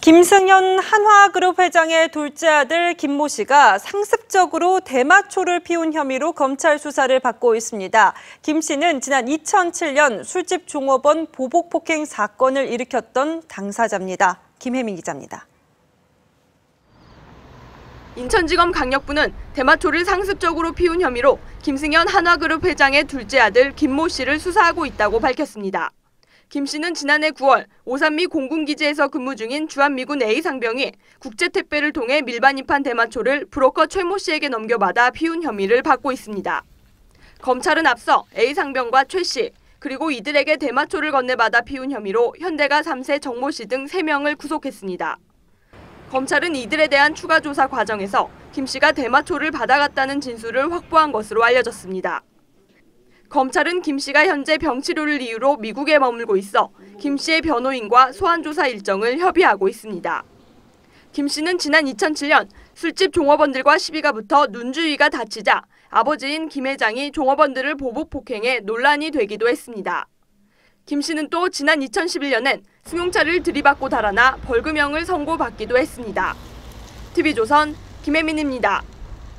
김승현 한화그룹 회장의 둘째 아들 김모 씨가 상습적으로 대마초를 피운 혐의로 검찰 수사를 받고 있습니다. 김 씨는 지난 2007년 술집 종업원 보복 폭행 사건을 일으켰던 당사자입니다. 김혜민 기자입니다. 인천지검 강력부는 대마초를 상습적으로 피운 혐의로 김승현 한화그룹 회장의 둘째 아들 김모 씨를 수사하고 있다고 밝혔습니다. 김 씨는 지난해 9월 오산미 공군기지에서 근무 중인 주한미군 A상병이 국제택배를 통해 밀반입한 대마초를 브로커 최모 씨에게 넘겨받아 피운 혐의를 받고 있습니다. 검찰은 앞서 A상병과 최 씨, 그리고 이들에게 대마초를 건네받아 피운 혐의로 현대가 3세 정모 씨 등 3명을 구속했습니다. 검찰은 이들에 대한 추가 조사 과정에서 김 씨가 대마초를 받아갔다는 진술을 확보한 것으로 알려졌습니다. 검찰은 김 씨가 현재 병치료를 이유로 미국에 머물고 있어 김 씨의 변호인과 소환조사 일정을 협의하고 있습니다. 김 씨는 지난 2007년 술집 종업원들과 시비가 붙어 눈주위가 다치자 아버지인 김 회장이 종업원들을 보복 폭행해 논란이 되기도 했습니다. 김 씨는 또 지난 2011년엔 승용차를 들이받고 달아나 벌금형을 선고받기도 했습니다. TV조선 김혜민입니다.